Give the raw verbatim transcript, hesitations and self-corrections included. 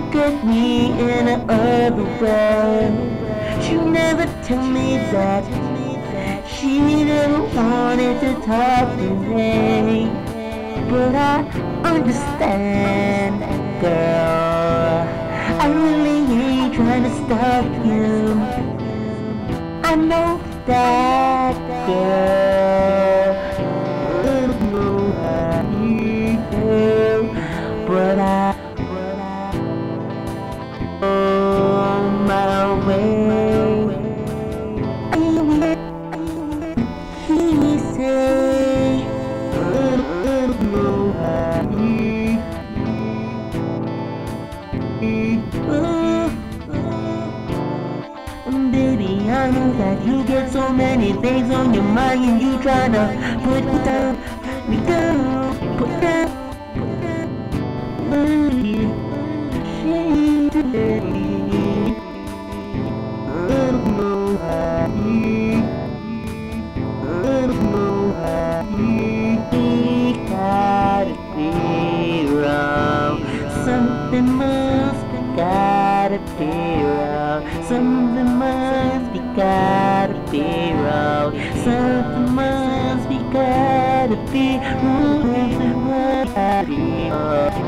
look at me in another way. She never tell me that she never wanted to talk to me. But I understand, girl. I really ain't trying to stop you. I know that, girl. I don't know how you feel, but I on my way. He say, I don't know how you feel. Baby, I know that you get so many things on your mind and you tryna put me down, me down, put down. She today, I don't know how you, I don't know how you. We gotta be wrong. Something must be gotta be wrong. Something must be gotta be wrong. Something must be gotta be wrong. Something must be gotta be wrong.